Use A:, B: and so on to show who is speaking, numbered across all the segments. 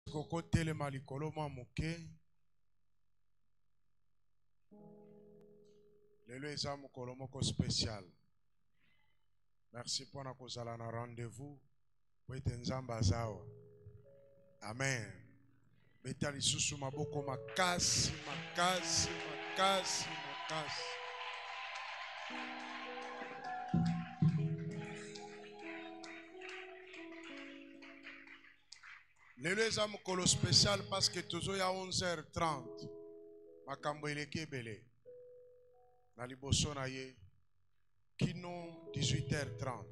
A: Koko telema likolo mwa moke. Lelo eza mokolo moko spécial. Merci pour na kozala na rendez-vous. Po ete nzambe azawa. Amen. Beta lisusu maboko makasi, makasi, makasi, makasi. Lelo eza mokolo spécial parce que tozo ya 11h30. Makambo eleki ebele. Na liboso na ye kino 18h30.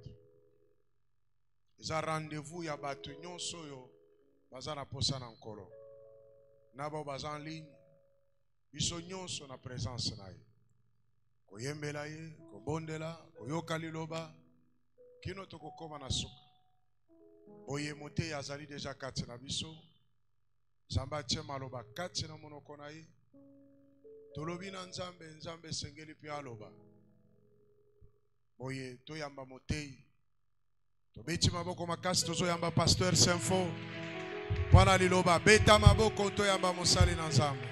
A: Eza rendez-vous ya batu nyonso yo baza na posa na nkolo. Nabo baza en ligne. Biso nyonso na présence na ye. Koyembela ye, kobondela, koyoka liloba. Kino tokokoma na suka. Boye mote yazali deja kati na biso. Zamba tie maloba kati na monoko na ye. Tolobi na nzambe, nzambe sengeli pi aloba. Boye to yamba motei. To beti maboko makasi tozo yamba pasteur Saint-Fo. Pana liloba beta maboko to yamba mosali na nzambe.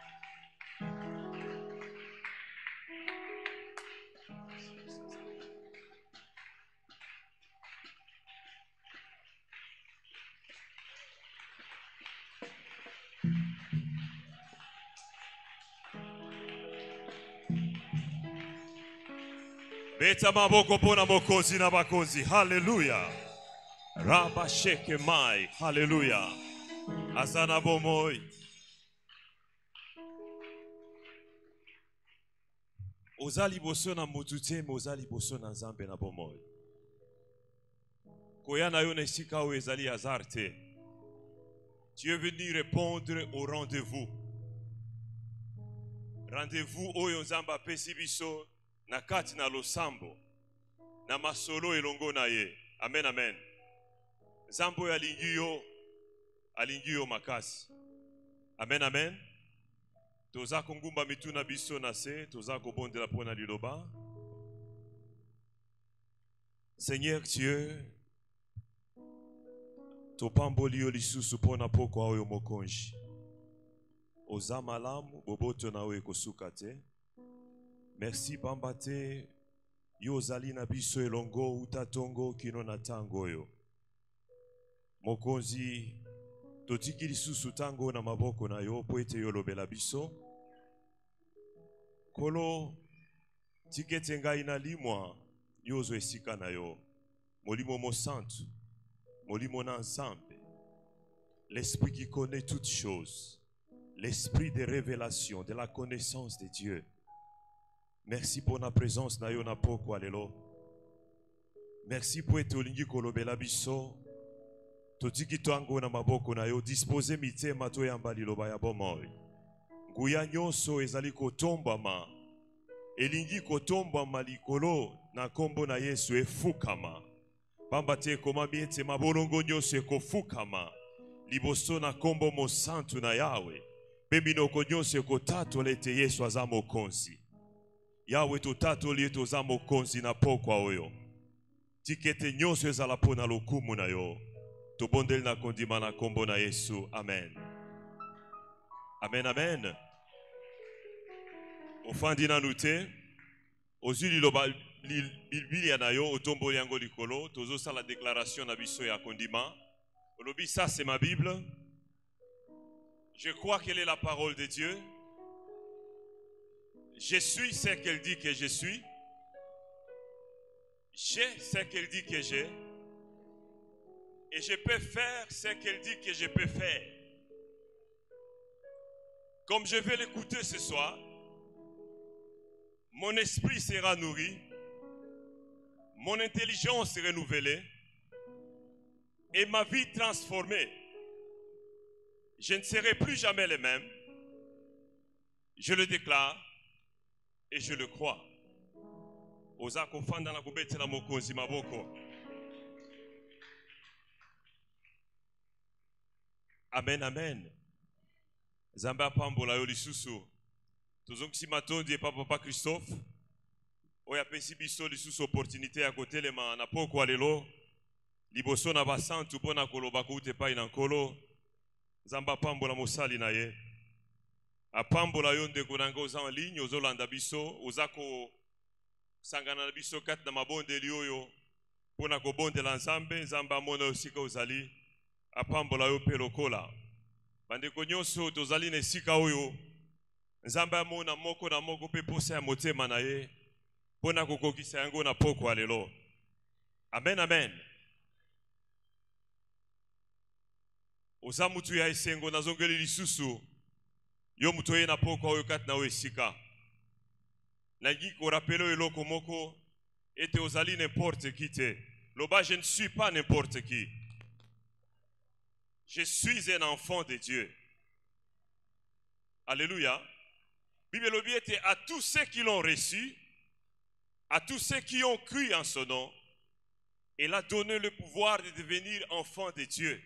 B: Beta maboko pona mokozi na bakozi. Hallelujah. Raba sheke mai. Hallelujah. Asana bomoi. Ozali boso na mutute me ozali boso na nzambe na bomoi. Koya na yo na esika o ezali azarte. Tu es venu répondre au rendez-vous. Rendez-vous oyo nzamba pesi biso na kati na losambo na masolo elongo na ye. Amen, amen. Zambo ya alingi yo makasi. Amen, amen. Toza kongumba mituna biso na se, toza kobondela pona liloba. Seigneur Dieu, topamboli yo lisusu pona poko oyo mokonji. Oza malamu boboto na we kosuka te. Merci bambate yo zali na biso elongo utatongo kino na tango yo. Mokonzi totiki lisusu tango na maboko na yo po ete yo lobela biso. Kolo tikete ngai na limwa yo zo esika na yo. Molimo mo santu, molimo na ensemble. L'esprit qui connaît toutes choses. L'esprit de révélation, de la connaissance de Dieu. Merci pour la présence na yo na poko alelo. Merci pour ete olingi kolobela biso. Totiki toango na maboko na yo disposer mitema to yamba liloba ya bomoi. Nguya nyonso ezali kotombama. Elingi kotombama likolo na kombo na Yesu efukama. Pamba te koma miete mabolongo nyonso ekofukama. Liboso na kombo mo santu na Yawe. Beminoko nyonso ekotatola ete Yesu aza mokonzi. Yawe totatoli ete oza mokonzi na pokwa oyo. Tikete nyonso ezala pona lokumu na yo. Tobondeli na kondima na kombo na Yesu. Amen. Amen, amen. Ofandi na nute. Ozuli loba Bibilia na yo. Otomboli yango likolo. Tozo sa la déclaration na biso ya kondima. Olobi, ça c'est ma Bible. Je crois qu'elle est la parole de Dieu. Je suis ce qu'elle dit que je suis. J'ai ce qu'elle dit que j'ai. Et je peux faire ce qu'elle dit que je peux faire. Comme je vais l'écouter ce soir, mon esprit sera nourri, mon intelligence renouvelée et ma vie transformée. Je ne serai plus jamais le même. Je le déclare et je le crois. Oza kofanda na kubetela mokonzi maboko. Amen, amen. Zamba pambola yo lisusu. Tozongisi matondi epa papa Christophe. Oya pesi biso lisusu opportunité ya kotelema na poko alelo. Liboso na basantu pona koloba koute pa ina nkolo. Nzamba apambola mosali na ye. Apambola yo ndeko na nga oza en ligne ozolanda biso ozako sangana na biso kati na mabondeli oyo mpona kobondela Nzambe. Nzambe amona esika ozali apambola yo mpe lokola bandeko nyonso tozali na esika oyo Nzambe amona moko na moko mpe posa ya motema na ye mpona kokokisa yango na pokwa lelo. Amen, amen. Oza mutu ya esengo nazongeli lisusu yo mutu ye na pokwa oyo kati na oyo esika nagi korapele oyo eloko moko ete ozali n'importe qui te. Loba, je ne suis pas n'importe qui. Je suis un enfant de Dieu. Alléluia. Bible lobi était à tous ceux qui l'ont reçu, à tous ceux qui ont cru en son nom, il a donné le pouvoir de devenir enfants de Dieu,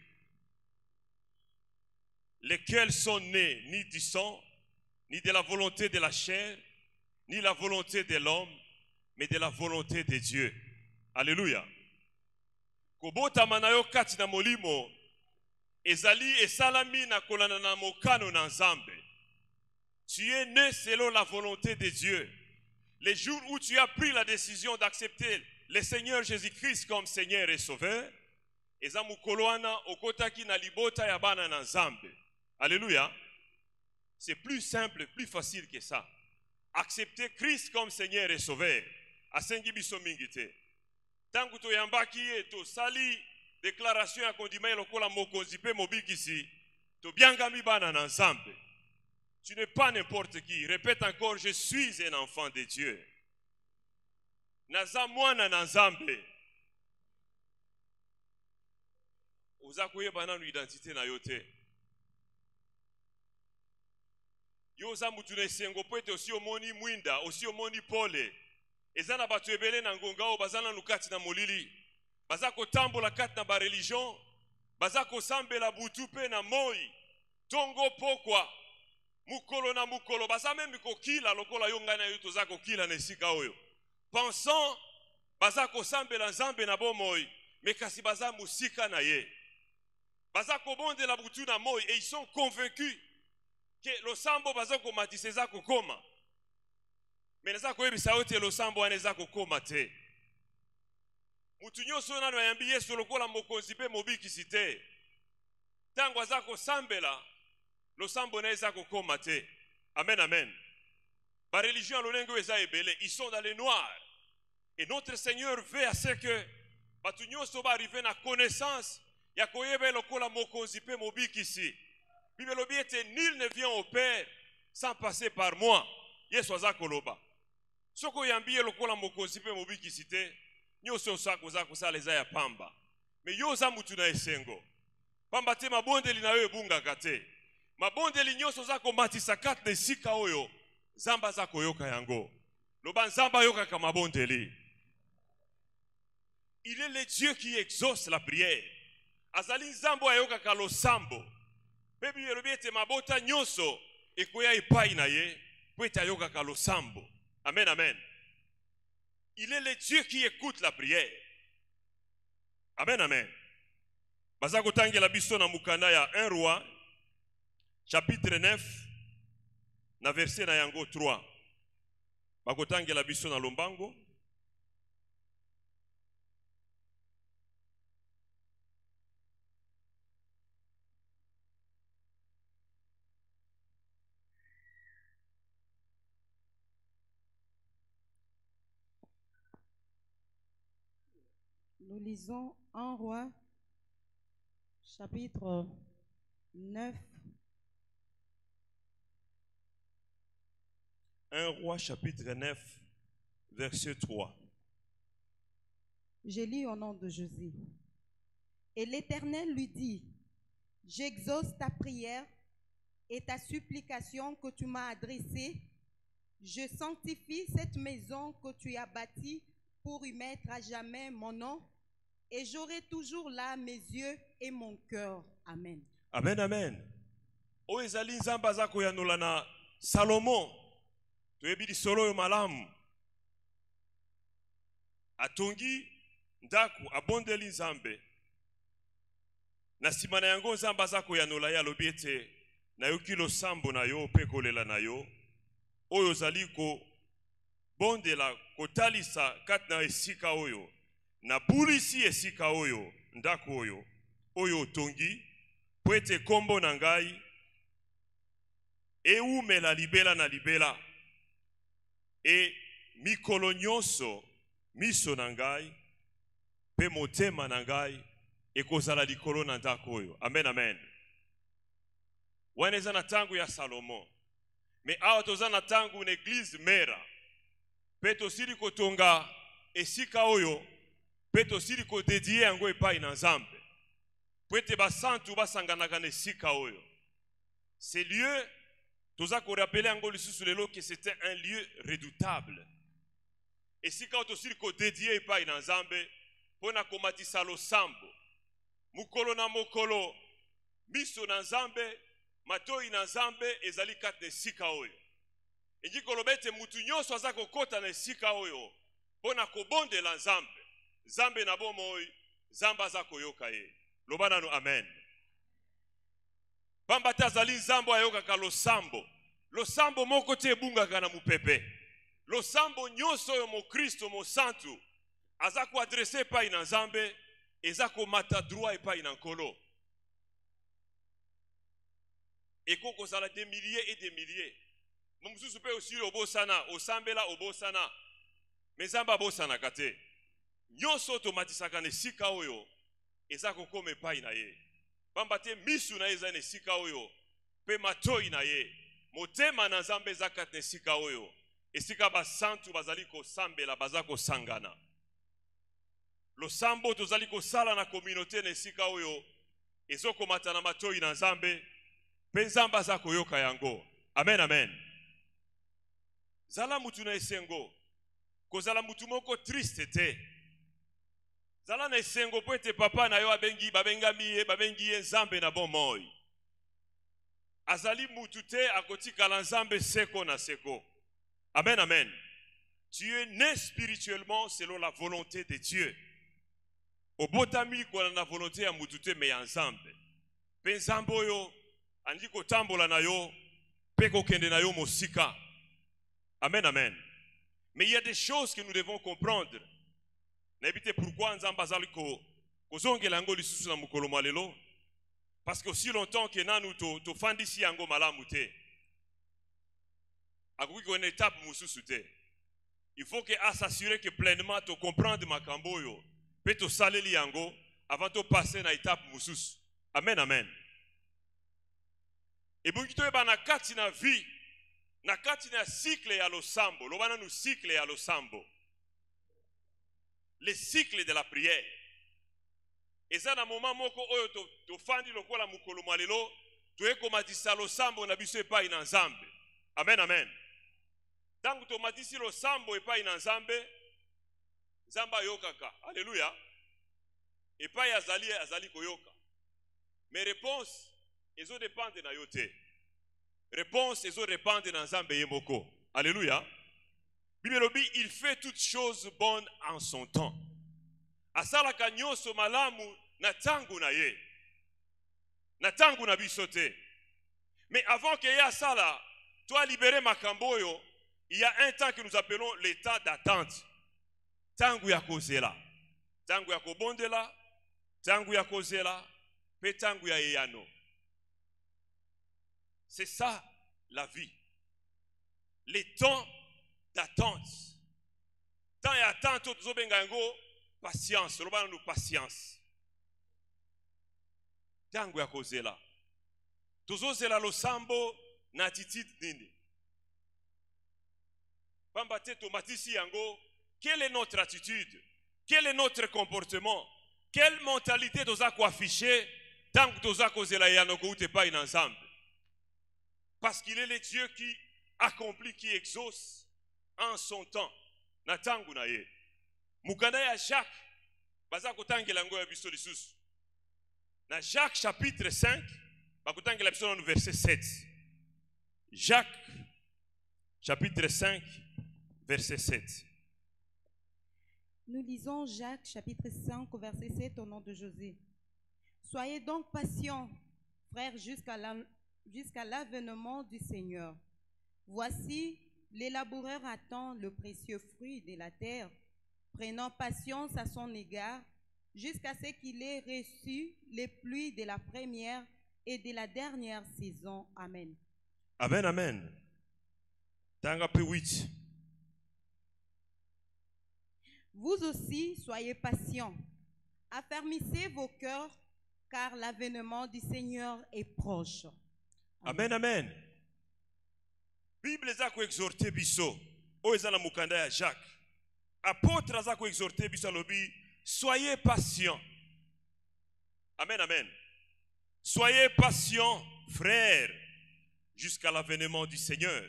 B: lesquels sont nés ni du sang, ni de la volonté de la chair, ni la volonté de l'homme, mais de la volonté de Dieu. Alléluia. Kobota manayo kati na molimo ezali esalami na kolana na mokano na Nzambe. Tu es né selon la volonté de Dieu. Les jours où tu as pris la décision d'accepter le Seigneur Jésus-Christ comme Seigneur et Sauveur, eza mukoloana okotaki na libota ya bana na Nzambe. Alléluia. C'est plus simple, plus facile que ça. Accepter Christ comme Seigneur et Sauveur. Asengi biso mingi te. Tangu to yambaki to sali déclaration ya kondima lokola mokonzi pe mobikisi to biangami bana na Nzambe. Tu n'es pas n'importe qui. Répète encore, je suis un enfant de Dieu. Naza mwana na Nzambe. Oza koyeba nanu identité na yo te. Yo oza mutu na esengo po ete osi omoni mwinda, osi omoni pole. Eza na bato ebele na ngonga oyo baza nanu kati na molili. Baza kotambola kati na bareligion. Baza kosambela butu pe na moi. Tongo pokwa. Mukolo na mukolo. Baza memi kokila lokola yo ngai na yo toza kokila na esika oyo. Pensant baza kosambela Nzambe na bomoi. Mais kasi baza musika na ye. Baza kobondela butu na moi. Et ils sont convaincus que le sambo baza komatisa eza kokoma. Mais neza koyebisa ote lo sambo wana eza kokoma te. Mutu nyonso nano ayambi Yesu lokola mokonzi pe mobikisi te. Tango aza kosambela lo sambo na eza kokoma te. Amen, amen. Ba religion lolengo eza ebele, ils sont dans le noir. Et notre Seigneur veut à ce que batu nyonso ba arriver na connaissance ya koyeba lokola mokonzi pe mobikisi. Bible lobi ete nul ne vient au Père sans passer par moi. Yesu aza koloba. Soko yambiye lokola mokonzi pe mobikisi te, nyoso sako za kusala eza ya pamba. Me yo za mutu na esengo. Pamba te mabondeli na yo ebungaka te. Mabondeli nyoso za komatisa kati na esika oyo, Nzamba za koyoka yango. Loba Nzamba yoka ka mabondeli. Il est le Dieu qui exauce la prière. Azali Nzambo ayoka ka losambo. Bebi yelobi ete mabota nyoso ekoya epai na ye, po ete ayoka ka losambo. Amen, amen. Il est le Dieu qui écoute la prière. Amen, amen. Bazako tangi la biso na mukanda ya 1 Roi, chapitre 9, na verset na yango 3. Bako tangi la biso na lombango.
C: Nous lisons 1 Roi, chapitre 9.
B: 1 Roi, chapitre 9, verset 3.
C: Je lis au nom de Jésus. Et l'Éternel lui dit, j'exauce ta prière et ta supplication que tu m'as adressée. Je sanctifie cette maison que tu as bâtie pour y mettre à jamais mon nom. Et j'aurai toujours là mes yeux et mon cœur. Amen.
B: Amen, amen. O ezali Nzamba za koyanola na Salomon. Toyebi solo yo malamu. Atongi ndaku abondeli Nzambe. Na nsima na yango Nzambe aza koyanola ye alobi ete nayoki losambo na yo mpe kolela na yo oyo ozali kobondela kotalisa kati na esika oyo nabulisi esika oyo ndako oyo otongi po ete kombo na ngai eumela libela na libela e mikolo nyonso miso na ngai pe motema na ngai ekozala likolo na ndako oyo. Amen, amen. Wana eza na tangu ya Salomo. Me awa toza na tangu na eglise mera. Pe tosili kotonga esika oyo. Pe tosili kodedie yango epai na Nzambe. Po ete basantu basanganaka na esika oyo. Ce lieu, toza korapele yango lisusu lelo que c'était un lieu redoutable. Esika oyo tosili kodedie epai na Nzambe pona komatisa losambo. Mukolo na mokolo, miso na Nzambe, matoi na Nzambe ezali kati na esika oyo. Eji kolobete mutu nyonso aza kokota na esika oyo pona kobondela Nzambe. Nzambe na bomoi, Nzambe aza koyoka ye. Loba nanu amen. Pamba te azali Nzambe ayokaka losambo. Losambo moko te ebungaka na mupepe. Losambo nyonso oyo mo Kristo mo santu aza ko adresse epai na Nzambe eza komata droit epai na nkolo. Eko kozala des milliers et des milliers. Momususu pe osili obosana, osambela obosana. Me Nzambe abosana kate. Nyonso otomatisaka na esika oyo eza kokoma epai na ye. Pamba te misu na ye eza na esika oyo pe matoi na ye. Motema na Nzambe eza kati na esika oyo. Esika basantu bazali kosambela baza kosangana. Losambo tozali kosala na communauté na esika oyo ezokomata na matoi na Nzambe pe Nzambe aza koyoka yango. Amen, amen. Zala mutu na esengo. Kozala mutu moko triste te. Zala na esengo po ete papa na yo babengi ye Nzambe na bomoi. Azali mutu te akotikala Nzambe seko na seko. Amen, amen. Tu es né spirituellement selon la volonté de Dieu. Obotami kwa na volonté ya mutu te me ya Nzambe. Pe Nzambe oyo andi kotambola na yo pe kokende na yo mosika. Amen, amen. Mais il y a des choses que nous devons comprendre. N'habitez pourquoi Nzambe azali kozongela yango lisusu na mukolo malelo. Parce que aussi longtemps que nanu to fandisi yango malamu te. Akoki ko une étape mususu te. Il faut que s'assurer que pleinement to comprendre makambo yo. Pe to saleli yango avant to passer na étape mususu. Amen, amen. Et bongi to eba na kati na vie, na kati na cycle ya losambo, lobana nu cycle ya losambo. Le cycle de la prière. Et ça na moment moko oyo to fandi lokola mukolo malelo, to ekomatisa losambo na biso epai na Nzambe. Amen, amen. Tangu to matisi losambo epai na Nzambe, Nzamba yokaka. Alléluia. Epai azali koyoka. Mais réponse ezo dépendre na yote. Réponse ezo dépendre na Nzambe yemoko. Alléluia. Bibelobi, il fait toutes choses bonnes en son temps. Asalaka nyonso malamu na tangu na ye. Na tangu na bisote. Mais avant que ya sala, toi libérer makamboyo, il y a un temps que nous appelons l'état d'attente. Tangu ya kozela. Tangu ya kobondela, tangu ya kozela, pe tangu ya eyano. C'est ça la vie. Les temps d'attente. Tant et attente, patience. Nous patience. Tangu ya kozela. Tozozela losambo na attitude nini. Pamba te tomatisi yango. Quelle est notre attitude? Quel est notre comportement? Quelle mentalité doza ko afficher tant que doza kozela yano ko ute pa inensemble? Parce qu'il est le Dieu qui accomplit, qui exauce en son temps. Na tangu na ye. Mukanda ya Jacques, baza kotangela ngo ya biso lisusu. Na Jacques chapitre 5, bakotangela biso na verset 7. Jacques chapitre 5, verset 7.
C: Nous lisons Jacques chapitre 5 verset 7 au nom de Jésus. Soyez donc patients, frères, jusqu'à l'avènement du Seigneur. Voici, les laboureurs attendent le précieux fruit de la terre, prenant patience à son égard, jusqu'à ce qu'il ait reçu les pluies de la première et de la dernière saison. Amen.
B: Amen, amen. Tanga pe 8.
C: Vous aussi, soyez patients. Affermissez vos cœurs, car l'avènement du Seigneur est proche.
B: Amen, amen. Bible za ko exhorter biso. O eza na mukanda ya Jacques. Apôtre za ko exhorter biso lobi, soyez patients. Amen, amen. Soyez patients, frères, jusqu'à l'avènement du Seigneur.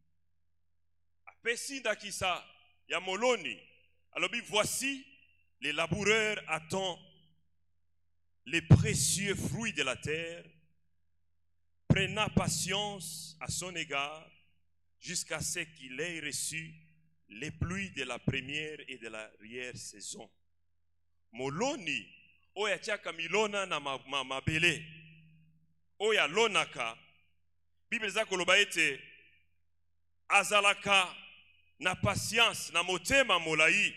B: Apesi ndakisa ya moloni. Alobi, voici, les laboureurs attendent les précieux fruits de la terre, prenant patience à son égard, jusqu'à ce qu'il ait reçu les pluies de la première et de l'arrière-saison. Moloni, oya tiaka milona na mabele, oya lonaka, Bible za koloba ete, azalaka na patience, na motema molai,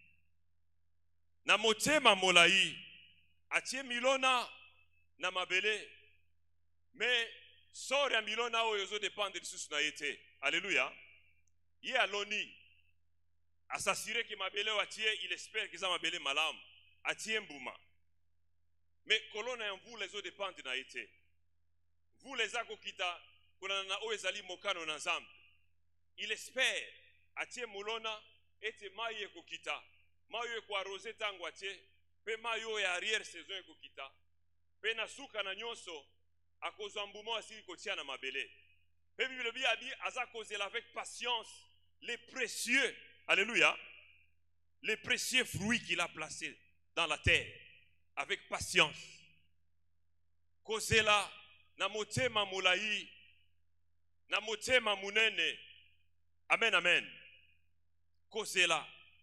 B: na motema molai, atie milona na mabele, mais sort ya milona oyo zo dépendre lisusu na yete. Alléluia. Ye aloni, asasire ki mabele o atie, il espère que ça mabele malam, atie mbuma. Mais kolona ya mvula zo dépendre na yete. Vous les akokita, kuna na o ezali mokano na nzambe. Il espère, atie molona, ete maye kokita. Mayo ko arrosé tango atie, pe mayo ya arrière saison ekokita. Pe na suka na nyonso, akozwa mbuma asili kotia na mabele. Pe Bible bi abi aza kozela avec patience les précieux, alléluia, les précieux fruits qu'il a placés dans la terre, avec patience. Kozela na motema molai, na motema munene. Amen, amen. Kozela.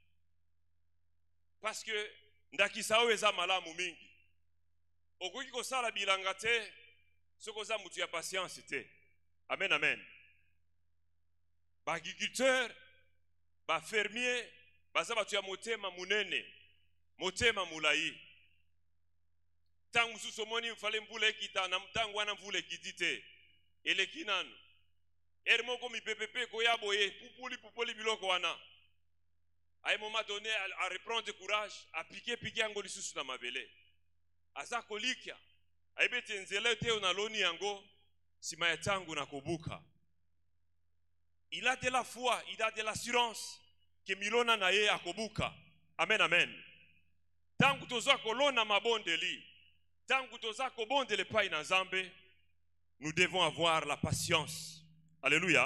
B: Parce que ndakisa o eza malamu mingi. Okoki kosala bilanga te, soko za mutu ya patience te. Amen, amen. Ba agriculteur, ba fermier, baza batu ya motema munene, motema mulai. Tangu suso moni mfale mvula ekita na mtangu wana mvula ekitite. Eleki nanu. Ermoko mi pepepe koyaboye, pupuli biloko wana. À un moment donné, à reprendre courage, à piquer yango lisusu na mabele. Aza kolikia, aibete nzele te onaloni yango, sima ya tangu na kobuka. Il a de la foi, il a de l'assurance que milona na ye akobuka. Amen, amen. Tangu toza kolona mabondeli, tangu toza kobondele pai na Nzambe, nous devons avoir la patience. Alléluia.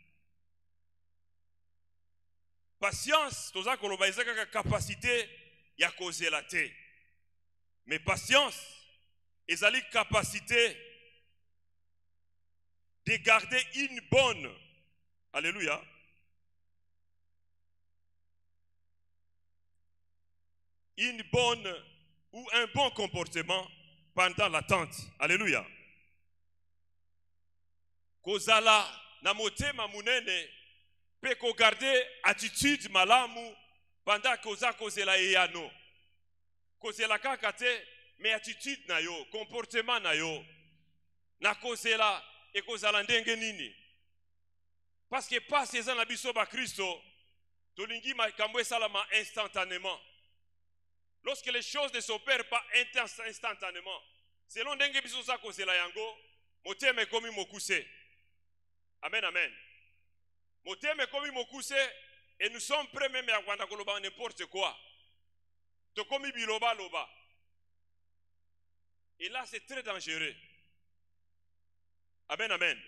B: Patience, toza koloba ezaka capacité ya kozela te. Mais patience, ezali capacité de garder une bonne, alléluia, une bonne ou un bon comportement pendant l'attente. Alléluia. Kozala na motema munene pe ko garder attitude malamu pendant koza kozela eyano. Kozela kaka te, mais attitude na yo, comportement na yo. Na kozela e kozala ndenge nini? Parce que pas ces na biso ba Kristo, tolingi makambo esalama instantanément. Lorsque les choses ne s'opèrent pas instantanément, selon ndenge biso za kozela yango, motema ekomi mokuse. Amen, amen. Motema ekomi mokuse, et nous sommes prêts même à kwanda koloba n'importe quoi. Tokomi biloba loba. Et là c'est très dangereux. Amen, amen.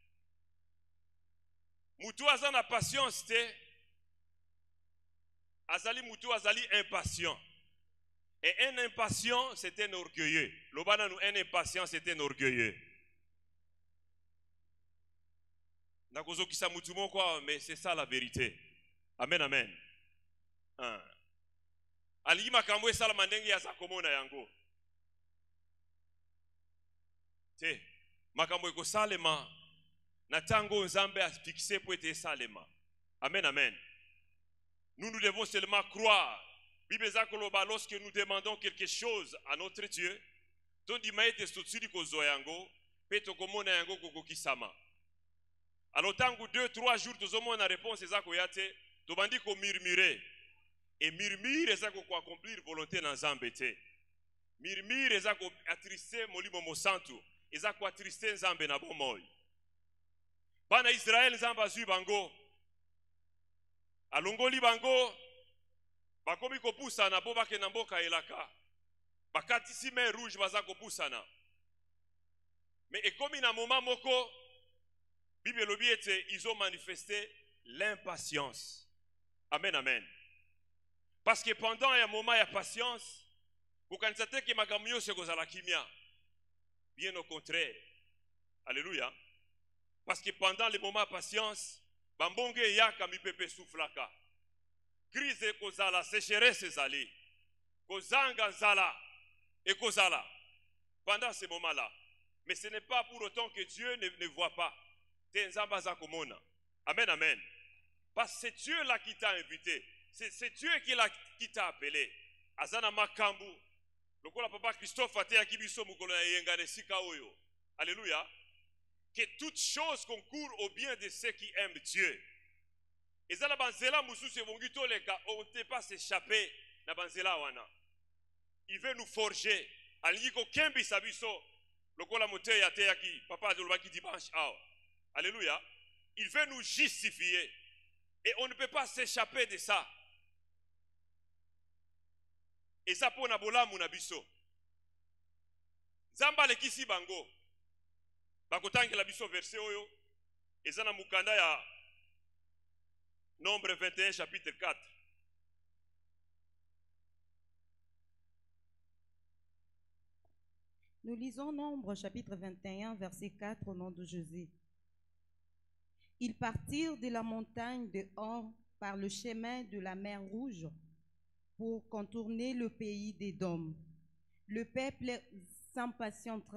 B: Mutu azana patience te, azali mutu azali impatient. Et un impatient, c'est un orgueilleux. Lobana nous, un impatient, c'est un orgueilleux. Nakozo kisa mutu moko, mais c'est ça la vérité. Amen, amen. Ali makambo esala mandenge ya zakomona yango. te. Makambo eko salema na tango nzambe a fixé pour être salema. Amen, amen. Nous devons seulement croire. Bible zakoloba, lorsque nous demandons quelque chose à notre Dieu, ton dimaete sotsuri kozo yango, peto komona yango kokokisama. Alors tango 2-3 jours tozomona réponse ezako yate, tobandi ko murmurer. Et murmure ezako ko accomplir volonté na nzambe te. Murmure ezako attrister molimo mosantu, ezako attrister nzambe na bomoi. Bana Israël nzambe azui bango. Alongoli bango bakomi kopusana po bake na mboka elaka. Bakatisi mer rouge baza kopusana. Mais ekomi na moment moko Bible lobi ete ils ont manifesté l'impatience. Amen, amen. Parce que pendant un moment il y a patience, kokanisa te ke makambo nyonso ekozala kimia. Bien au contraire. Alléluia. Parce que pendant les moments de patience, bambonge yaka mipepe soufflaka. Crise kozala, sécheresse ezali. Kozanga zala et kozala. Pendant ces moments-là. Mais ce n'est pas pour autant que Dieu ne voit pas. Amen, amen. Parce que c'est Dieu là qui t'a invité. C'est Dieu qui t'a appelé. Azana makambu. Lokola papa Christophe ate akibiso mukolo yengane sika oyo. Alléluia. Que toute chose concourt au bien de ceux qui aiment Dieu. Et ça la banzela mususu evongito leka on ne peut pas s'échapper na banzela wana. Il veut nous forger. Alingi ko kembi sabiso lokola mote ya te yaki papa azolobaki dimanche awa. Alléluia. Il veut nous justifier. Et on ne peut pas s'échapper de ça. Et ça pour nabola munabiso. Zamba le kisi bango. Bakotangi la biso verset oyo. Ezana mukanda ya Nombre 21 chapitre 4.
C: Nous lisons Nombre chapitre 21 verset 4 au nom de Jésus. Ils partirent de la montagne de Hor par le chemin de la mer Rouge pour contourner le pays d'Édom. Le peuple s'impatientant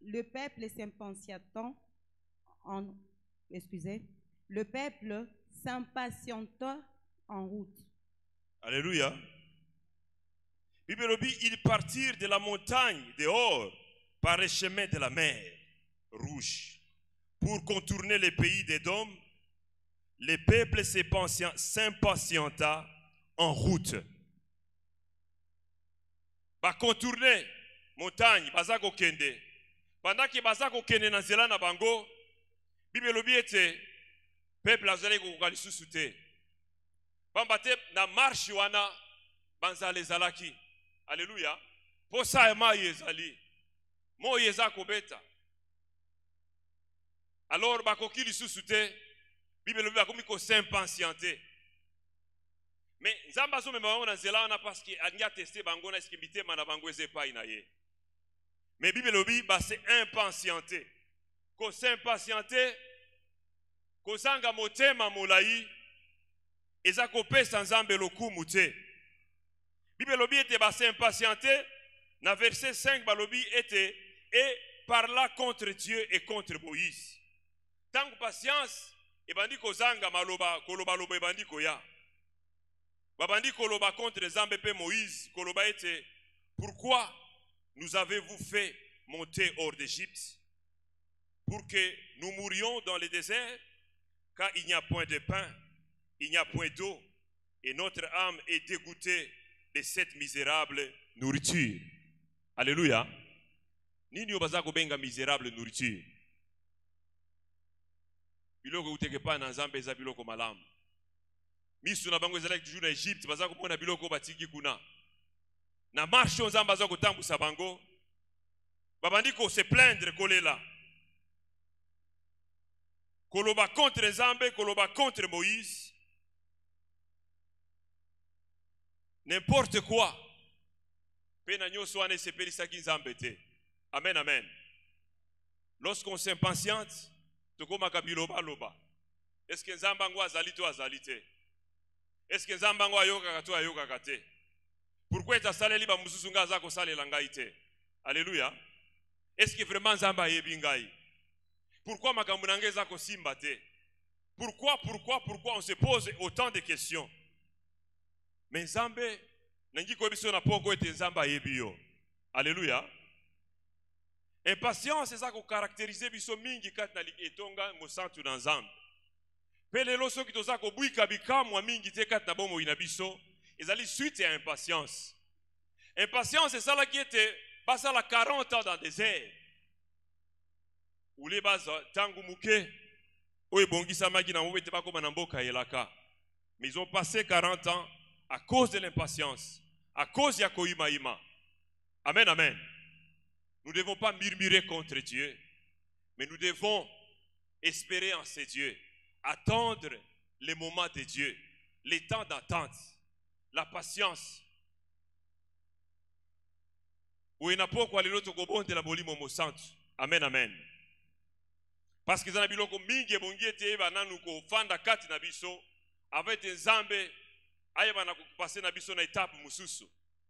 C: en route.
B: Alléluia. Bible dit, ils partirent de la montagne de Hor par le chemin de la mer Rouge pour contourner le pays d'Édom. Le peuple s'impatienta en route. Ba contourner montagne, bazako kende. Pendant que bazako kende na nzela na bango, Bible lobi ete peuple azali ko lisusu te. Bambate na marche wana banzale zalaki. Alléluia. Posa ema yezali. Mo yeza kobeta. Alors bakoki lisusu te. Bible lobi bakomi ko s'impatienter. Mais nzamba zo mema bango na nzela wana parce que anya tester bango na eskibite mana bango ezepa inaye. Mais Bible lobi ba se impatienter. Ko s'impatienter ko zanga motema molai eza kopesa nzambe lokumu te. Bible lobi ete ba se impatienter na verset 5 balobi ete et parla contre Dieu et contre Moïse. Tant que patience et bandi ko zanga maloba koloba loba bandi ko ya. Babandi koloba contre Nzambe pe Moïse koloba ete pourquoi nous avez-vous fait monter hors d'Égypte pour que nous mourions dans le désert car il n'y a point de pain, il n'y a point d'eau et notre âme est dégoûtée de cette misérable nourriture. Alléluia. Nini obaza kobenga misérable nourriture? Biloko uteke pa na Nzambe eza biloko malamu. Misu na bango ezalaki toujours na Egypte baza komona biloko batiki kuna. Na marche Nzambe baza kotambusa bango. Babandi ko se plaindre kolela. Koloba contre Nzambe, koloba contre Moïse. N'importe quoi. Pena nyoso ane sepelisaki Nzambe te. Amen, amen. Lorsqu'on s'impatiente, tokomaka biloba loba. Est-ce que Nzambe ngo azali to azali te? Est-ce que Nzambe ngo ayokaka to ayokaka te? Pourquoi etasaleli ba mususu nga za kosalela ngai te? Alléluia. Est-ce que vraiment nzambe ayebi ngai? Pourquoi makambo na ngai eza kosimba te? Pourquoi on se pose autant de questions? Mais nzambe nangi ko biso na poko ete nzambe ayebi yo. Alléluia. Impatience eza ko caractériser biso mingi kati na etonga mosantu na nzambe. Pe lelo soki toza ko bwika bikamwa mingi te kati na bomo ina biso, ezali suite ya impatience. Impatience ezala ki ete basala 40 ans dans le désert. Ou les baza tangu muke oye bongisa maki na mobete bakoma na mboka elaka. Mais ils ont passé 40 ans à cause de l'impatience, à cause ya koima. Amen, amen. Nous ne devons pas murmurer contre Dieu, mais nous devons espérer en ces dieux, attendre les moments de Dieu, les temps d'attente, la patience. Amen, amen. Parce que zana biloko mingi ebongi ete bananu ko fanda kati na biso avec nzambe ayeba na kupase na biso na étape mususu.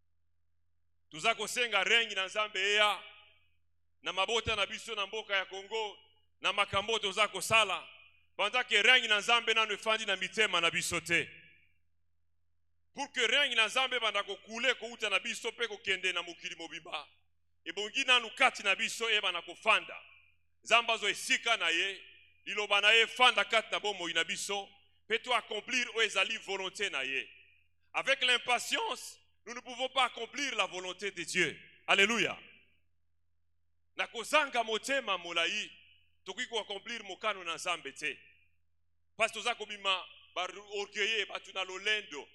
B: Tuza kosenga rengi na nzambe eya na mabota na biso na mboka ya Congo na makambo toza kosala pendant que rengi na nzambe nanu efandi na mitema na biso te. Pour que rengi na nzambe banda ko kule ko uta na biso pe ko kende na mokili mobimba. Ebongi nanu kati na biso eba na kofanda. Zamba zo esika na ye, liloba na ye fanda kati na bomo ina biso, peut-on accomplir ou ezali volonté na ye. Avec l'impatience, nous ne pouvons pas accomplir la volonté de Dieu. Alléluia. Na kozanga motema molai, toki ko accomplir mokano na nzambe te. Parce toza kobima ba orgueilleux batu na lolendo.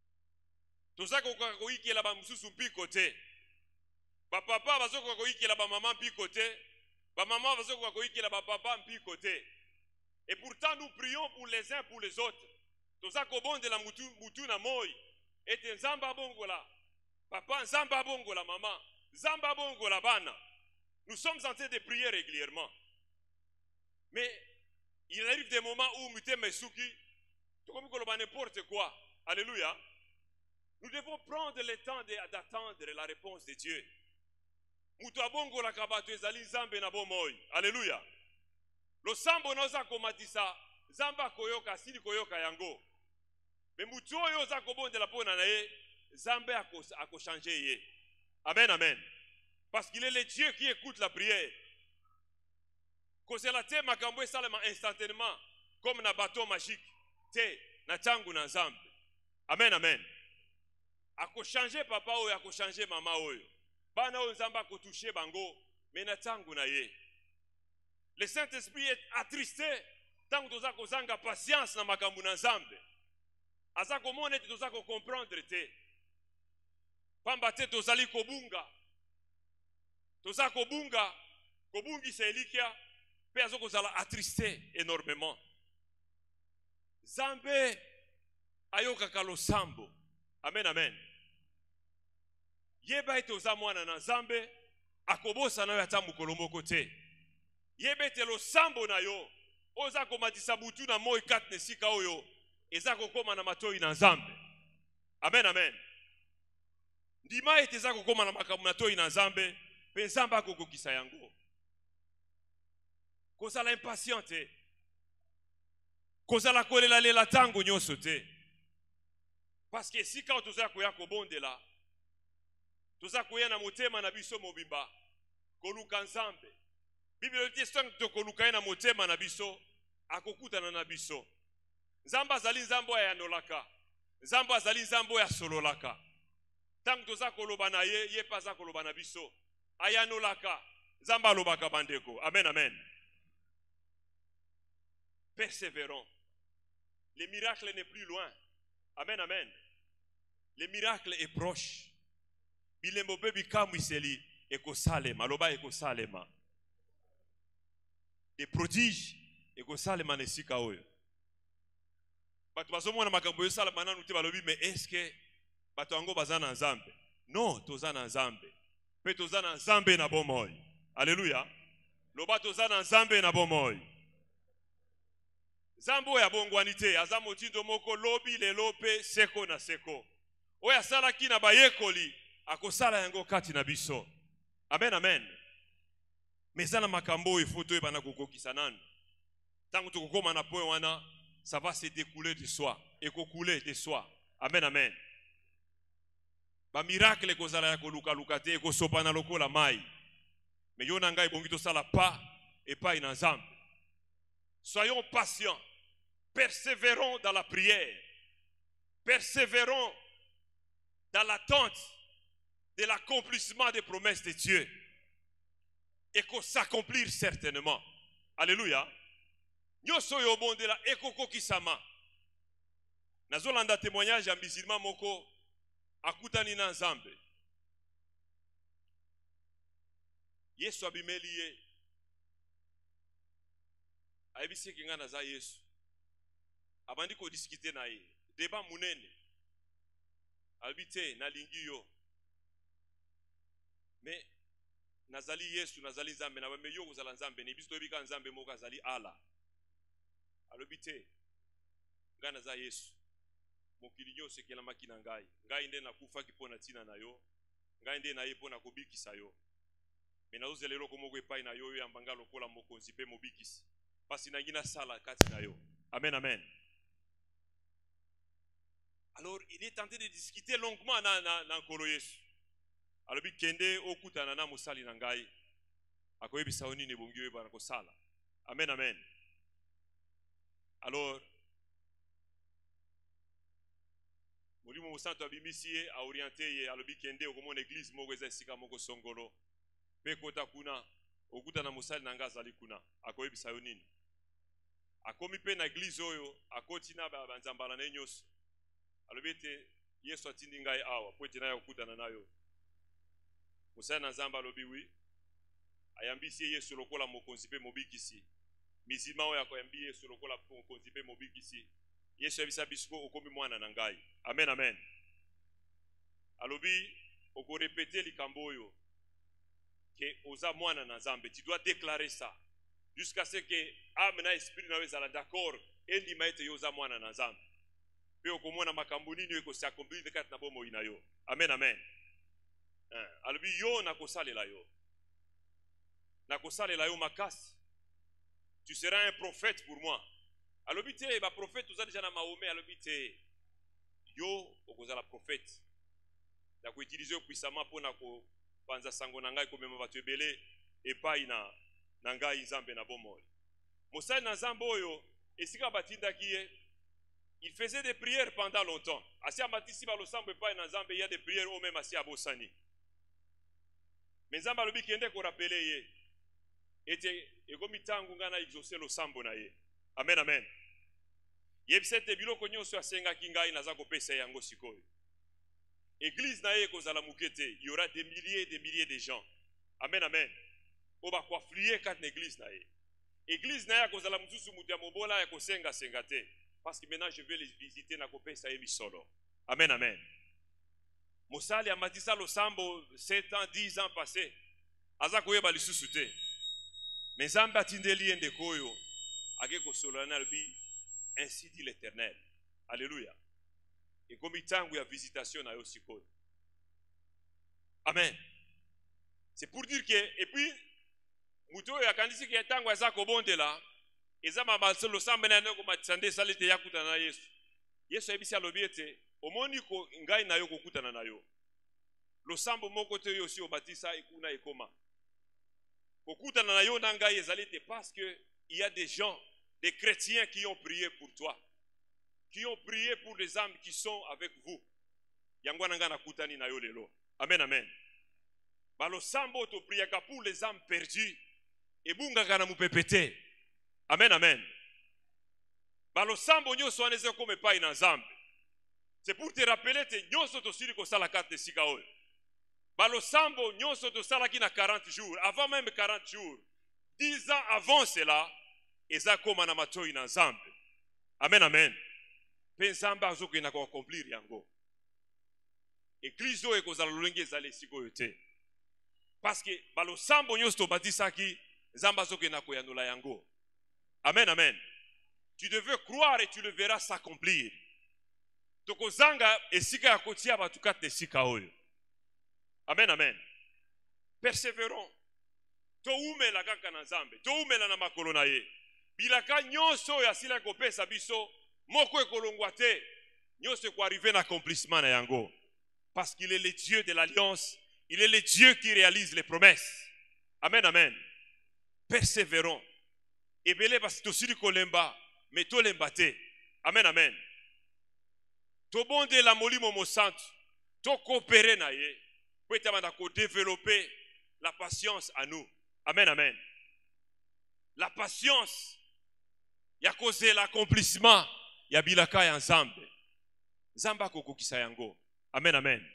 B: Toza ko ikela ba mususu mpiko te. Ba papa bazoko ko ikela ba mama mpiko te. Ba maman bazoko ko ikela ba papa mpiko te. Et pourtant nous prions pour les uns pour les autres. Toza ko bonde la mutu na moi. Et nzamba bongola. Papa nzamba bongola maman. Nzamba bongola bana. Nous sommes en train de prier régulièrement. Mais il arrive des moments où muteme suki to comme ko n'importe quoi. Alléluia. Nous devons prendre le temps d'attendre la réponse de Dieu. Mutu abongola kabato ezali nzambe na bomoi. Alléluia. Lo sambo noza komatisa zamba koyoka sili koyoka yango. Mais mutu oyo za kobondela pona na ye zambe ako changer ye. Amen, amen. Parce qu'il est le Dieu qui écoute la prière. Kozela te makambo esalema instantanément comme na bateau magique te na tangu na nzambe. Amen, amen. Ako changer papa oyo ako changer mama oyo. Bana oyo nzamba ko toucher bango mais na tangu na ye. Le Saint-Esprit est attristé tangu toza kozanga patience na makambo na nzambe. Aza komona ete toza ko comprendre te. Pamba te tozali kobunga. Toza kobunga, kobungi selikia, pe azo kozala attristé énormément. Zambe ayoka kalosambo. Amen, amen. Yeba ete oza mwana na nzambe, akobosa na yo ata mokolo moko te. Yeba ete losambo na yo, oza komatisa butu na moi kati na esika oyo, eza kokoma na matoi na nzambe. Amen, amen. Ndima ete eza kokoma na makambo na toi na nzambe, pe nzambe akokokisa yango. Kozala impatient te. Kozala kolela lela tango nyonso te. Parce que si quand toza koya kobondela, toza koya na motema na biso mobimba, koluka nzambe. Bible dit to koluka na motema na biso, akokutana na biso. Nzambe azali nzambe ya yanolaka. Nzambe azali nzambe ya sololaka. Tango toza koloba na ye, ye paza koloba na biso. Ayanolaka. Nzambe alobaka bandeko. Amen, amen. Persévérons. Le miracle n'est plus loin. Amen, amen. Le miracle est proche. Bilembo bebi kamwiseli ekosalema, loba ekosalema. Des prodiges ekosalema nesika oyo. Bato bazomona makambo yo sala mananu te balobi mais est-ce que bato yango baza na nzambe? Non, toza na nzambe. Pe toza na nzambe na bomoi. Alléluia. Loba toza na nzambe na bomoi. Zambo ya bongwani te, aza motindo moko lobi lelo pe seko na seko. Oya sala ki na bayekoli, akosala yango kati na biso. Amen, amen. Mais ça na makambo il faut to ebana kokokisa nanu. Tant que kokoma na point wana, ça va se découler de soi et couler de soi. Amen amen. Ba miracle kozala ya koluka lukate eko sopana lokola mai. Mais yo nanga ibongi to sala pas et pas ina nzambe. Soyons patients, persévérons dans la prière, persévérons dans l'attente de l'accomplissement des promesses de Dieu et qu'on s'accomplir certainement. Alléluia. Nyoso yo bonde la ekoko kisama. Nazolanda témoignage ya musulman moko akutani na nzambe. Yesu abimeli ye. Ayebisi kinga na za Yesu. Abandi ko discuter na ye. Débat munene. Albite na lingi yo. Mais nazali Yesu nazali nzambe na bameyo kozala nzambe ni biso tobika nzambe moko azali ala. Alobite nga na za Yesu. Mokili nyonso ekelamaki na ngai. Ngai nde nakufaki mpo na tina na yo. Ngai nde na ye mpo na kobikisa yo. Mais nazozela eloko moko epai na yo ya mbanga lokola mokonzi mpe mobikisi. Pasi na ngina sala kati na yo. Amen, amen. Alors, il est tenté de discuter longuement dans Nkolo Yesu. Alors, il kende okutana na musali na ngai. Akoyebisa oni ne bongi yo bana ko sala. Amen, amen. Alors, Molimo Mosanto abimisi ye a orienté ye alobi kende okomona église moko eza esika moko songolo. Pe kota kuna okutana musali na ngai azali kuna. Akoyebisa yo nini? Akomi pe na église oyo akoti na banzambala na nyonso. Alobi ete Yesu atindi ngai awa po ete na okutana nayo. Musali na nzamba alobi wi. Ayambisi Yesu lokola mokonzi pe mobikisi. Mizima oyo akoyambi Yesu lokola mokonzi pe mobikisi. Yesu abisa bisko okomi mwana na ngai. Amen, amen. Alobi oko répéter likambo oyo que oza mwana na nzambe. Tu dois déclarer ça jusqu'à ce que âme na esprit na wezala d'accord endima ete yoza mwana na nzambe. Pe okomona makambo nini eko se accomplir kati na bomo ina yo. Amen, amen. Alobi yo na kosalela yo. Na kosalela yo makasi. Tu seras un prophète pour moi. Alobi te ba prophète oza déjà na Mahomet alobi te yo okozala prophète. Na ko utiliser puissamment pona ko panza sango na ngai komema batu ebele epai na ngai nzambe na bomoi. Mosali na nzambe oyo esika batindaki ye. Il faisait des prières pendant longtemps. Asi amatisi ba losambo epai na nzambe il y a des prières au même asi abosani. Mais nzambe alobi kende ko rappeler ye. Ete ekomi tangu ngana exaucer losambo na ye. Amen, amen. Yebisete biloko nyonso asengaki ngai naza kopesa yango sikoyo. Église na ye kozala mukete, il y aura des milliers de gens. Amen, amen. Oba kwa flier kat na église na ye. Église na ye kozala mususu mutu ya mobola ya kosenga sengate. Parce que maintenant je vais les visiter na kopesa ye misolo. Amen, amen. Mosali amatisa losambo 7 ans, 10 ans passés. Aza koyeba lisusu te. Mais Nzambe atindeli ende koyo ake kosolana bi ainsi dit l'Éternel. Alléluia. Et comme tangu ya visitation na yo sikoyo. Amen. C'est pour dire que et puis muto ya kandisi ke tangu aza kobondela eza mabalso losambe na ndeko matsande salite yakuta na Yesu. Yesu ebisi alobi ete omoni ko ngai na yo kokutana na yo. Losambo moko te yo si obatisa ekuna ekoma. Kokutana na yo na ngai ezalite parce que il y a des gens, des chrétiens qui ont prié pour toi, qui ont prié pour les âmes qui sont avec vous. Yangwa nanga na kutani na yo lelo. Amen, amen. Balo sambo to priaka pour les âmes perdues et bunga kana mupepete. Amen, amen. Balo sambo nyoso aneze kome pai na nzambe. C'est pour te rappeler te nyoso to sili ko sala carte de sikaoy. Balo sambo nyoso to sala ki na 40 jours, avant même 40 jours. 10 ans avant cela, eza koma na matoi na nzambe. Amen, amen. Pe nzambe azoke na ko accomplir yango. Église oyo ekozala lolenge ezali sikoyo te. Parce que balo sambo nyoso to batisaki nzambe azoke na koyanola yango. Amen, amen. Tu devais croire et tu le verras s'accomplir. Tokozanga esika ya kotia batu kate esika oyo. Amen, amen. Persévérons. toumela kaka na nzambe toumela na makolo na ye bilaka nyonso oyo asila kopesa biso moko ekolongwa te nyonso ekoarrive na accomplissement na yango parce qu'il est le Dieu de l'alliance, il est le Dieu qui réalise les promesses. Amen, amen. Persévérons. Ebele parce que tosili kolemba mais tolemba te. Amen, amen. Tobonde la molimo mo santo to coopérer na ye po etamana ko développer la patience à nous. Amen, amen. La patience ya causer l'accomplissement ya bilaka ya nzambe. Nzamba kokokisa yango. Amen, amen.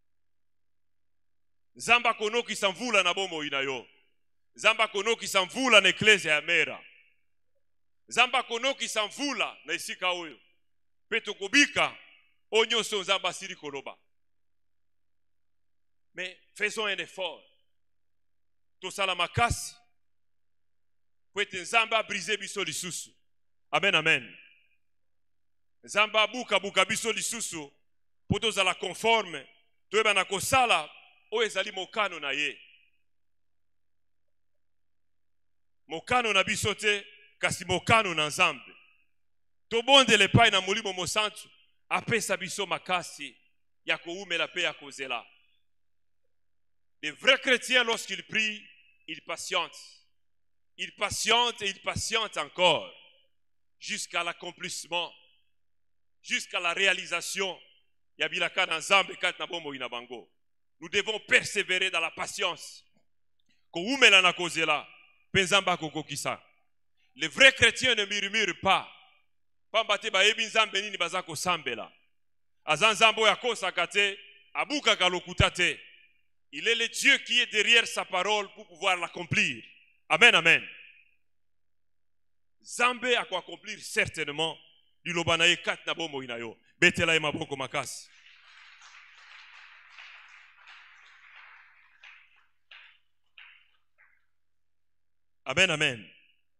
B: Nzamba konokisa mvula na bomoi na yo. Nzamba konokisa mvula na eklezia ya mera. Nzamba konokisa mvula na esika oyo. Pe tokobika onyoso nzamba asili koloba. Mais faisons un effort. Tosala makasi. Po ete nzamba brise biso lisusu. Amen, amen. Nzamba buka biso lisusu. Po tozala conforme. Toyeba na kosala oyo ezali mokano na ye. Mokano na biso te kasi mokano na nzambe. Tobondele epai na molimo mosantu apesa biso makasi ya koumela pe ya kozela. Les vrais chrétiens, lorsqu'ils prient, ils patientent. Ils patientent et ils patientent encore jusqu'à l'accomplissement, jusqu'à la réalisation. Ya bilaka na nzambe kati na bomoi na bango. Nous devons persévérer dans la patience. Koumela na kozela pe nzamba kokokisa. Les vrais chrétiens ne murmurent pas. Pambate ba yebi nzambe nini baza kosambela. Aza nzambo ya kosaka te, abuka kalokuta te. Il est le Dieu qui est derrière sa parole pour pouvoir l'accomplir. Amen, amen. Nzambe a accomplir certainement liloba na ye kati na bomoi na yo. Betela ye maboko makasi. Amen, amen.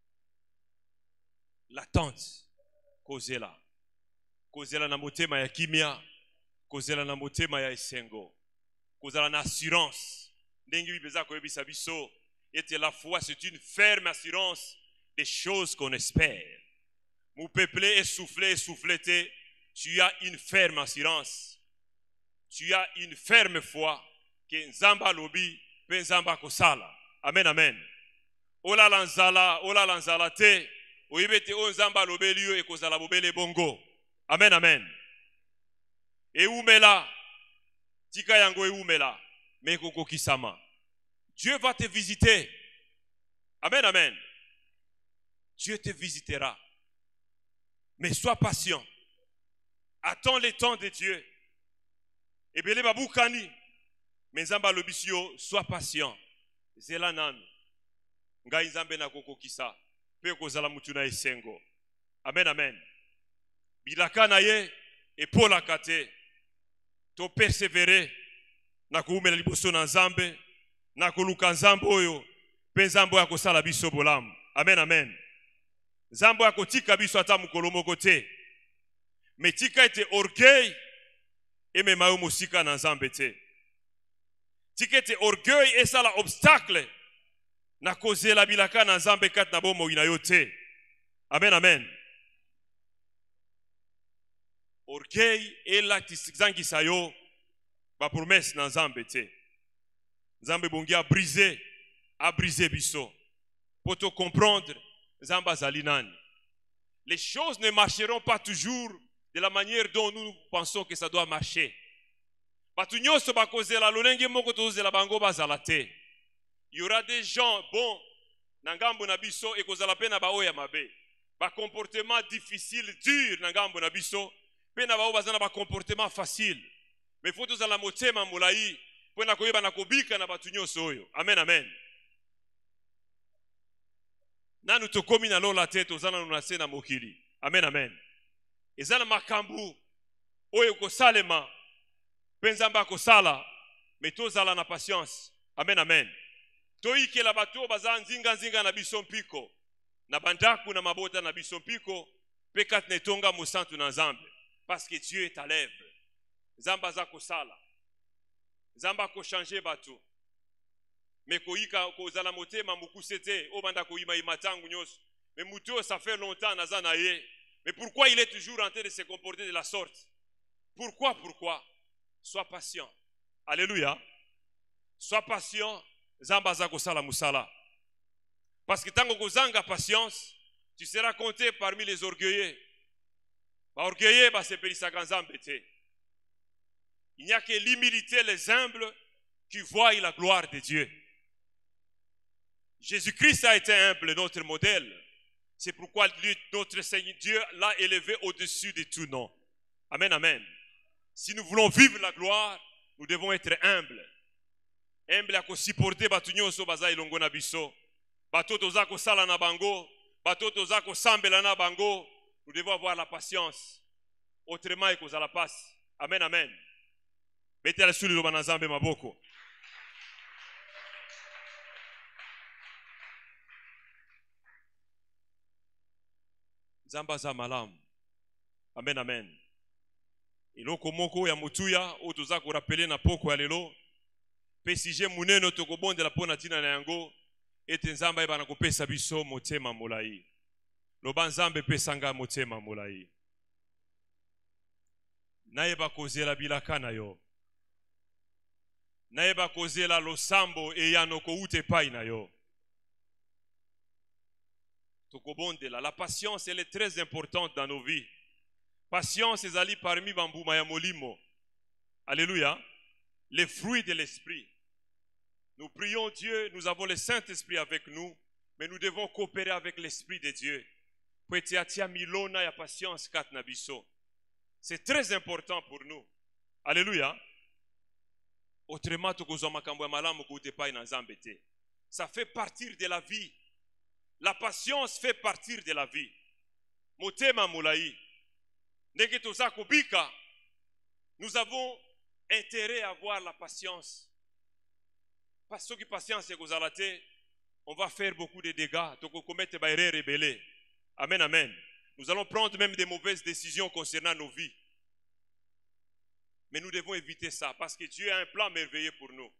B: L'attente, kozela. Kozela na motema ya kimia, kozela na motema ya esengo. Kozela na assurance. Ndengi bibeza koyebisa biso, ete la foi c'est une ferme assurance des choses qu'on espère. Mon peuple essoufflé, te, tu as une ferme assurance. Tu as une ferme foi que nzamba lobi, pe nzamba kosala. Amen, amen. Ola lanzala te, oyebete o nzamba lobeli yo ekozala bobele bongo. Amen, amen. Eumela, tika yango eumela, me kokokisama. Dieu va te visiter. Amen, amen. Dieu te visitera. Mais sois patient. Attends le temps de Dieu. Ebele babukani. Mais nzamba lobisio, sois patient. Zela nanu. Ngai nzambe na kokokisa. Pe kozala mutu na esengo. Amen, amen. Bilaka na ye epola kate. To persévérer na koumela liboso na nzambe. Na koluka nzambe oyo. Pe nzambe ya kosala biso bolamu. Amen, amen. Nzambe ya kotika biso ata mukolo moko te. Mais tika ete orgueil emema yo mosika na nzambe te. Tika ete orgueil esala obstacle na kozela bilaka na nzambe kati na bomoi na yo te. Amen, amen. Orgueil elakisangisa yo ba promesse na nzambe te. Nzambe bongi a brisé biso. Pour te comprendre, nzambe azali nani. Les choses ne marcheront pas toujours de la manière dont nous pensons que ça doit marcher. Batu nyonso bakozela lolenge moko tozela bango bazala te. Il y aura des gens bons na ngambo na biso ekozala pe na baoya mabe. Ba comportement difficile, dur na ngambo na biso, pe na bao bazana ba comportement facile. Mais faut tozala motema molai po na koyeba na kobika na batu nyonso oyo. Amen, amen. Nanu tokomi na lola te tozana na se na mokili. Amen, amen. Ezana makambu oyo kosalema penzamba kosala mais tozala na patience. Amen, amen. Toikela bato baza nzinga na biso mpiko na bandaku na mabota na biso mpiko pe kat netonga mosantu na nzambe parce que Dieu est à l'œuvre. Nzamba za kosala. Nzamba ko changer bato. Mais koyika kozala motema mukusete obanda koyima imatangu nyos. Mais muto ça fait longtemps naza na ye. Mais pourquoi il est toujours en train de se comporter de la sorte? Pourquoi? Sois patient. Alléluia. Sois patient. Zamba za kosala musala. Parce que tango kozanga patience, tu seras compté parmi les orgueilleux. Ba orgueilleux ba sepelisaka nzambe te. Il n'y a que l'humilité, les humbles qui voient la gloire de Dieu. Jésus-Christ a été humble, notre modèle. C'est pourquoi notre Seigneur Dieu l'a élevé au-dessus de tout nom. Amen, amen. Si nous voulons vivre la gloire, nous devons être humbles. Humble à supporter batunyoso baza ilongo na biso. Batoto za kosala na bango, batoto za kosambela na bango. Nous devons avoir la patience. Autrement, il cause la passe. Amen, amen. Mettez la souli loba na Nzambe maboko. Nzamba za malamu. Amen, amen. Iloko moko ya mutuya otoza ko rappeler na poko ya lelo. Pesije muneno tokobondela pona tina na yango ete Nzamba ebana kopesa biso motema molai. Loba Nzambe pesanga motema molai. Nayeba kozela bilaka na yo. Nayeba kozela losambo eyano koute pai na yo. Tokobondela. La patience, elle est très importante dans nos vies. Patience ezali parmi bambuma ya molimo. Alléluia. Les fruits de l'esprit. Nous prions Dieu, nous avons le Saint-Esprit avec nous, mais nous devons coopérer avec l'Esprit de Dieu. Poetiatia milona ya patience kat na biso. C'est très important pour nous. Alléluia. Autrement, tokozwa makambo ya malamu koute pai na Nzambe te. Ça fait partir de la vie. La patience fait partir de la vie. Motema molai. Ndenge toza kobika, nous avons intérêt à avoir la patience. Parce que patience est kozalate, on va faire beaucoup de dégâts. Toko commettre ba erreur rebelle. Amen, amen. Nous allons prendre même des mauvaises décisions concernant nos vies. Mais nous devons éviter ça parce que Dieu a un plan merveilleux pour nous.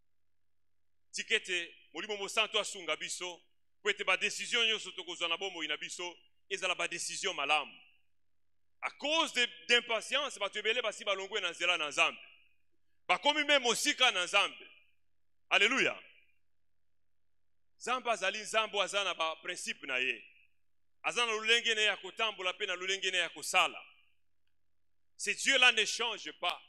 B: Tikete molimo mosanto asunga biso, kwete ba décision nyonso tokozwa na bomo ina biso, ezala ba décision malamu. À cause d'impatience, ba tebele basi balongwe na nzela na Nzambe. Ba komi même osika na Nzambe. Alléluia. Nzambe azali Nzambe azana ba principe na ye. Azana lulenge ne ya kotambola pe na lulenge ne ya kosala. Ce Dieu-là ne change pas.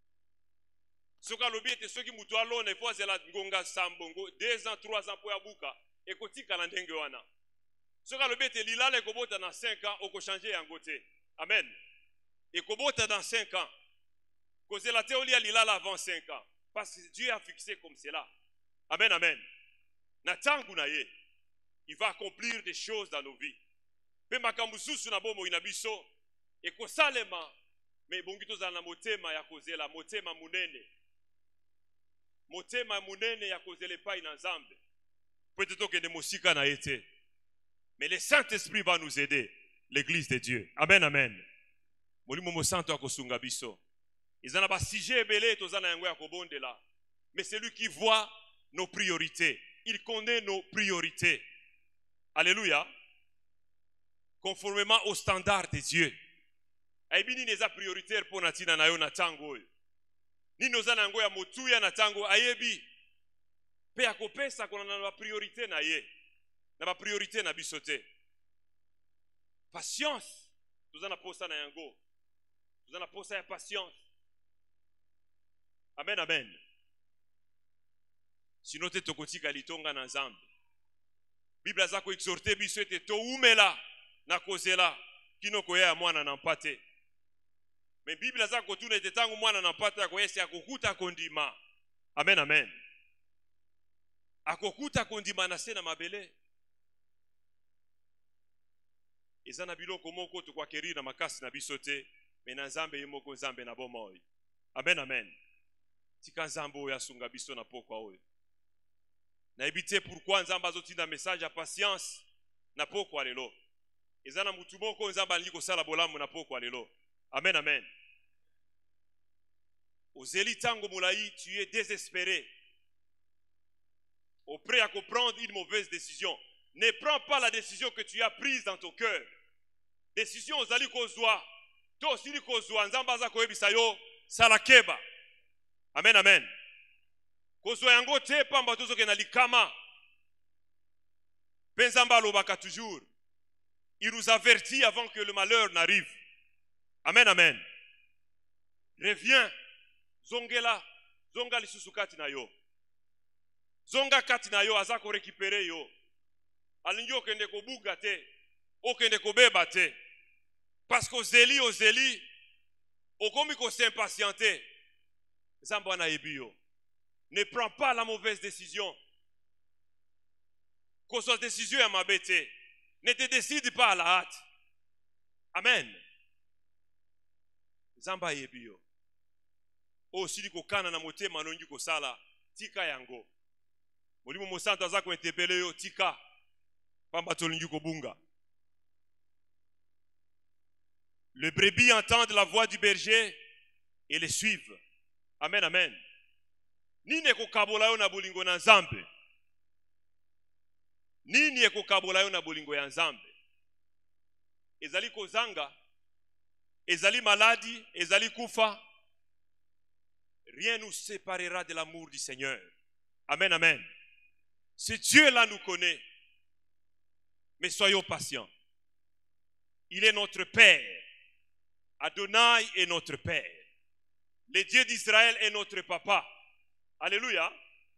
B: Soka lobi ete soki mutu alone fo azela ngonga sambongo 2 ans 3 ans po ya buka ekotika na ndenge wana. Soka lobi ete lilala ekobota na 5 ans okochanger yango te. Amen. Ekobota dans 5 ans. Kozela te olia lilala avant 5 ans. Parce que Dieu a fixé comme cela. Amen, amen. Na tangu na ye, il va accomplir des choses dans nos vies. Pe makambu susu na bomo ina biso ekosalema me bongito za na motema ya kozela motema munene. Motema munene ya kozele pa ina Nzambe. Peut-être que de mosika na ete. Mais le Saint-Esprit va nous aider, l'église de Dieu. Amen, amen. Molimo mosanto akosunga biso. Izana ba sujet ebele tozana yango ya kobondela. Mais c'est lui qui voit nos priorités. Il connaît nos priorités. Alléluia. Conformément au standard de Dieu. Aibini neza prioritaire pour natina na yo na tango. Ni nozana yango ya motuya na tango ayebi. Pe akopesa kona na priorité na ye. Na ba priorité na bisote. Patience. Tozana posa na yango. Tozana posa ya patience. Amen, amen. Sinon te tokotika litonga na Nzambe. Biblia zako exhorte biso ete to umela na kozela kino koya mwana na mpate. Mais Biblia zako tuna ete tangu mwana na mpate yako yesi akokuta kondima. Amen, amen. Akokuta kondima na sena mabele. Ezana biloko moko to kwa keri na makasi na bisote, mais na Nzambe yemoko Nzambe na bomoi. Amen, amen. Tika Nzambe oyo asunga biso na pokwa oyo. Na ebite pourquoi Nzambe azotinda message ya patience na pokwa lelo. Ezana mutu moko Nzambe alingi kosala bolamu na pokwa lelo. Amen, amen. Ozeli tango molai, tu es désespéré. prêt à prendre une mauvaise décision. Ne prends pas la décision que tu as prise dans ton cœur. Décision ozali kozwa. To osili kozwa nzambe aza koyebisa yo salakeba. Amen, amen. Kozwa yango te pamba tozoke na likama. Penzamba alobaka toujours. Il nous avertit avant que le malheur n'arrive. Amen, amen. Reviens. Zongela. Zonga lisusu kati na yo. Zonga kati na yo aza ko récupérer yo. Alingi okende kobuga te. Okende kobeba te. Parce qu'au zéli, okomi ko s'impatienter. Zamba na ebio. Ne prends pas la mauvaise décision. Qu'on soit décision à m'abêter. Ne te décide pas à la hâte. Amen. Zamba yebio. O sili ko kana na motema nongi ko sala tika yango. Molimo mosanto aza ko interpeller yo tika. Pamba tolingi ko bunga. Le brebis entendent la voix du berger et les suivent. Amen, amen. Nini ekokabola yo na bolingo na Nzambe? Nini ekokabola yo na bolingo ya Nzambe? Ezali kozanga, ezali maladi, ezali kufa. Rien nous séparera de l'amour du Seigneur. Amen, amen. Ce Dieu-là nous connaît. Mais soyons patients. Il est notre Père. Adonai est notre Père. Le Dieu d'Israël est notre Papa. Alléluia.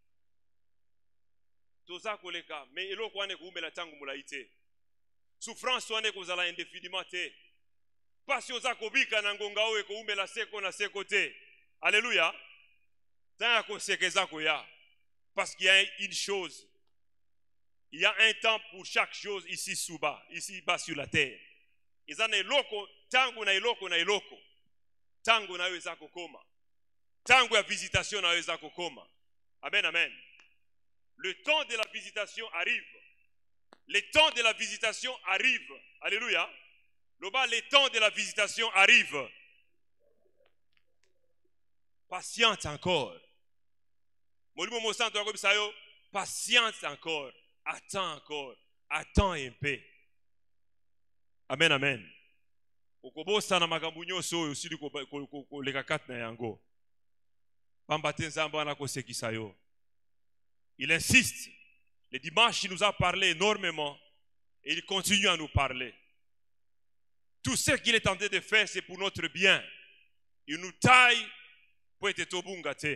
B: Toza koleka, mais eloko wane kuumbela tangu mulaite. Souffrance wane kozala indéfiniment te. Pasi oza kobika na ngonga oyo kuumbela seko na seko te. Alléluia. Tanga kosekeza koya. Parce qu'il y a une chose. Il y a un temps pour chaque chose ici sous-bas, ici bas sur la terre. Izana eloko tangu na eloko na eloko. Tangu na weza kokoma. Tangu ya visitation na weza kokoma. Amen, amen. Le temps de la visitation arrive. Le temps de la visitation arrive. Alléluia. Le temps de la visitation arrive. Patiente encore. Molimo mosanto akobisa yo, patiente encore. Attends encore. Attends un peu. Amen, amen. Okobosa na makambo nyonso oyo osili koleka kati na yango. Pamba te Nzambe wana kosekisa yo. Il insiste. Le dimanche, il nous a parlé énormément et il continue à nous parler. Tout ce qu'il est tenté de faire, c'est pour notre bien. Il nous taille pour être tobunga te.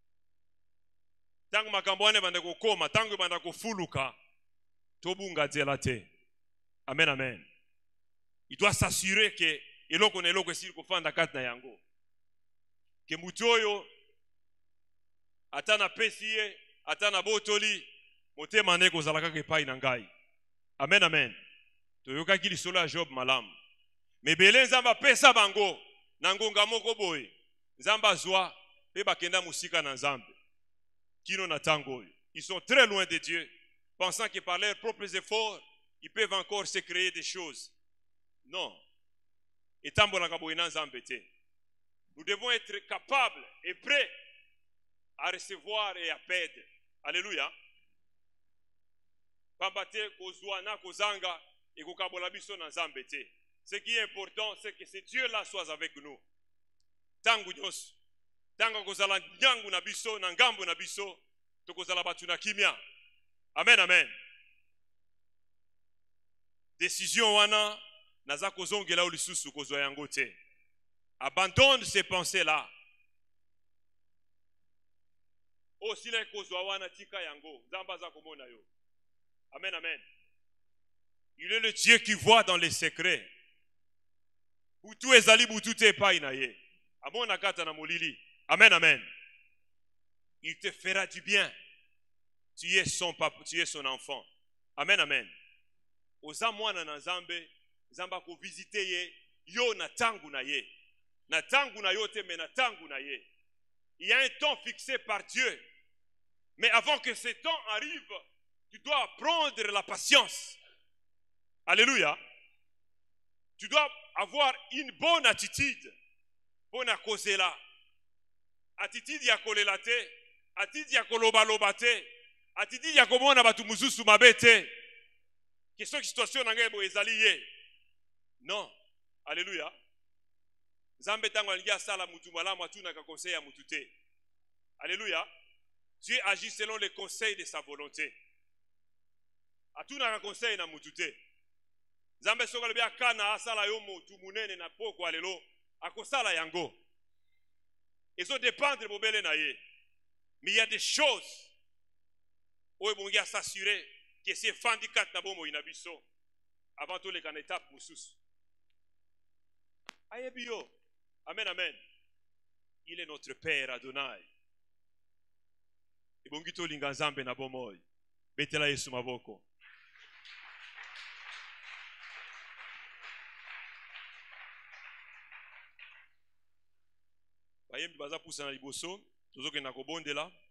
B: Tangu makambo wane banda kokoma, tangu banda kofuluka, tobunga te la te. Amen, amen. Il doit s'assurer que eloko na eloko esili kofanda kati na yango. Ke mutu oyo atana pesiye, atana botoli, motema ne kozala kaka epai na ngai. Amen, amen. Toyokaki lisolo ya Job malamu. Mebele Nzambe apesa bango na ngonga moko boye. Nzambe azwa pe bakenda musika na Nzambe. Kino na tango oyo. Ils sont très loin de Dieu, pensant que par leurs propres efforts, ils peuvent encore se créer des choses. Non. Etambolaka boye na Nzambe te. Nous devons être capables et prêts à recevoir et à perdre. Alléluia. Pambate kozwa na kozanga et kokabola biso na Nzambe te. Ce qui est important, c'est que ce Dieu-là soit avec nous. Tangu nyos. Tangu kozala nyangu na biso, na ngambo na biso, to kozala batu na kimia. Amen, amen. Décision wana, naza kozongela o lisusu kozwa yango te. Abandonne ces pensées-là. Osile kozwa wana tika yango, Nzambe aza komona yo. Amen, amen. Il est le Dieu qui voit dans les secrets. Butu ezali butu te epai na ye. Amona kata na molili. Amen, amen. Il te fera du bien. Tu es son papa, tu es son enfant. Amen, amen. Oza mwana na Nzambe, Nzamba ko visiter ye, yo na tangu na ye. Na tangu na yo te me na tangu na ye. Il y a un temps fixé par Dieu. Mais avant que ce temps arrive, tu dois apprendre la patience. Alléluia. Tu dois avoir une bonne attitude. Bonne cause là. Attitude ya kolela te, attitude ya koloba loba te, atidi ya komona batu mususu mabe te ke soki situation na ngai boye ezali ye. Non. Alléluia. Nzambe tango alingi asala mutu malamu atunaka conseil ya mutu te. Alléluia. Dieu agit selon les conseils de sa volonté. Atunaka conseil na mutu te. Nzambe soki alobi akana asala yo mutu munene na poko alelo akosala yango. Ezo dépendre bobele na ye. Mais il y a des choses où il faut s'assurer que c'est fandikat na bomo inabiso avant tout les étape mususu. Ayebio. Amen, amen. Il est notre Père Adonai. Ibongito linga nzambe na bomoy. Betela Yesu maboko. Bayembi baza pousa na liboso, tozoke na kobondela.